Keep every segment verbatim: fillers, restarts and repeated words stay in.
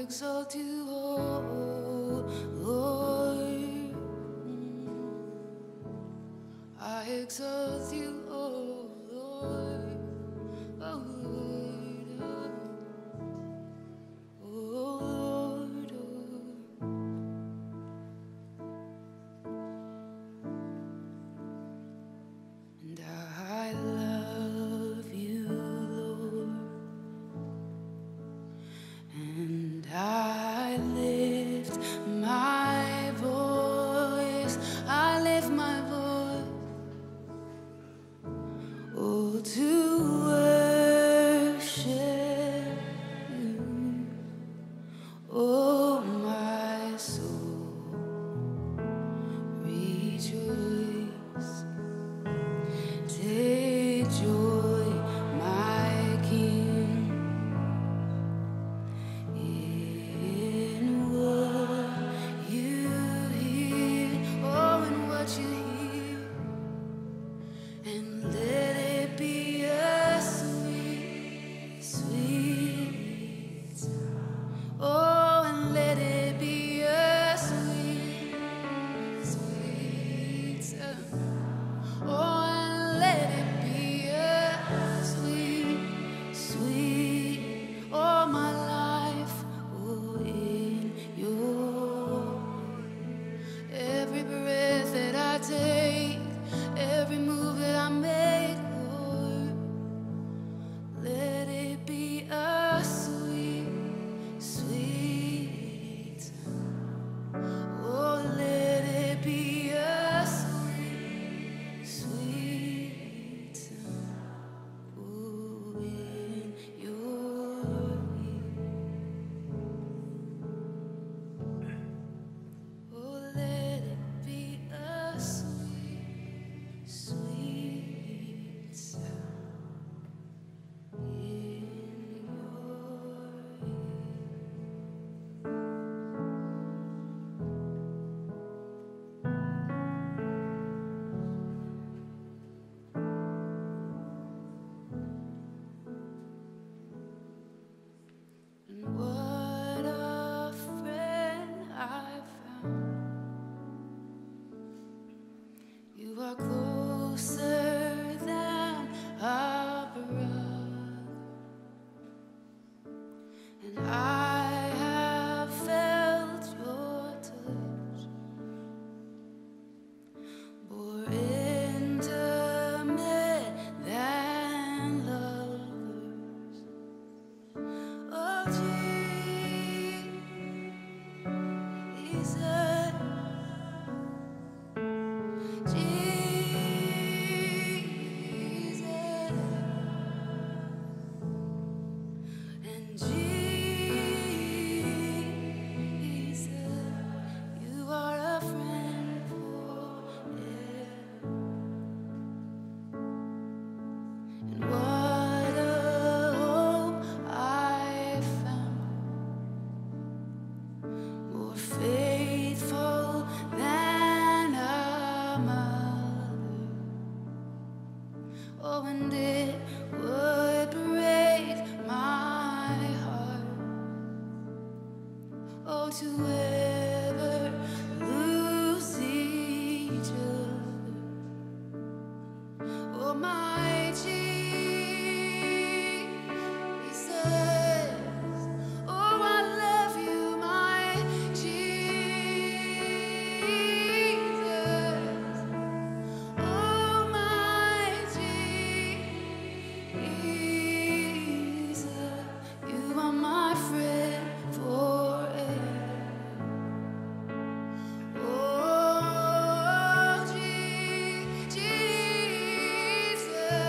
exalt you, oh Lord. I exalt you, oh Lord, oh Lord, oh Lord, oh. And I love you, Lord, and I lift my voice, I lift my voice, oh, to worship you, oh, my soul, rejoice. Take joy, my King, in what you hear, oh, in what you hear, and let it be a sweet, sweet sound. Oh, and let it be a sweet, sweet sound. Oh, and let it be a sweet, sweet, oh, my life, oh, in your, every breath that I take, every move that I make, Lord, let it be a sweet, sweet sound. Oh, let it be a sweet, sweet sound. Oh, in your ear. Oh, let it be a sweet, sweet sound in your ear. And what a friend I found. You are closer than a brother, and I have felt your touch, more intimate than lovers. Oh, Jesus, Jesus, and Jesus, you are a friend forever. And what a hope I found, more faithful than a mother. Oh, and it would break my heart, oh, to ever lose each other. Oh, my Jesus, oh, I love you, my Jesus. Oh, my Jesus, you are my friend forever. Oh, Je- Jesus,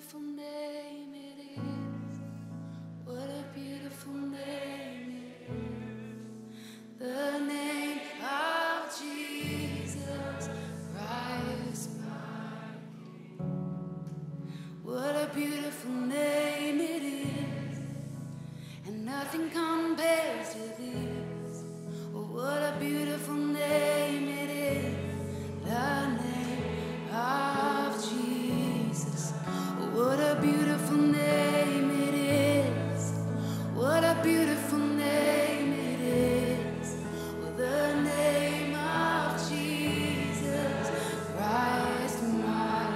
beautiful name it is. What a beautiful name it is. The name of Jesus Christ my King. What a beautiful name it is. And nothing compares to this. Oh, what a beautiful name it is. The name of Jesus. Oh, what a beautiful name it is. What a beautiful name it is. Oh, the name of Jesus Christ my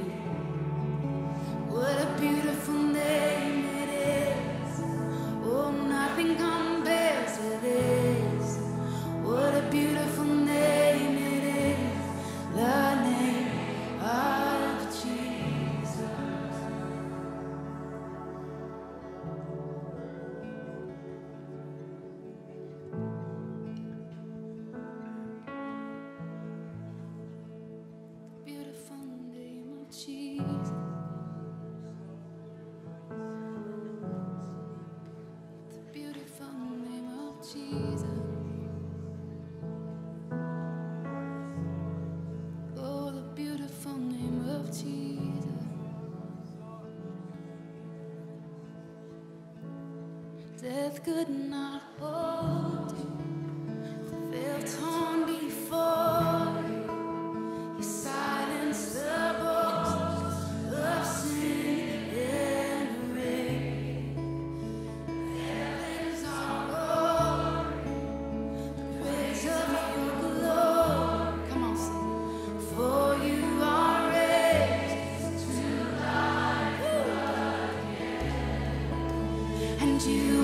King. What a beautiful name it is. Oh, nothing compares to this. What a beautiful name it is. The name of Jesus. Beautiful name of Jesus. The beautiful name of Jesus. Oh, the beautiful name of Jesus. Death could not hold you. The veil torn before you. You silenced the boast of sin and rain. Heavens are roaring, the praise of your glory. Come on, sing. For you are raised to life again, and you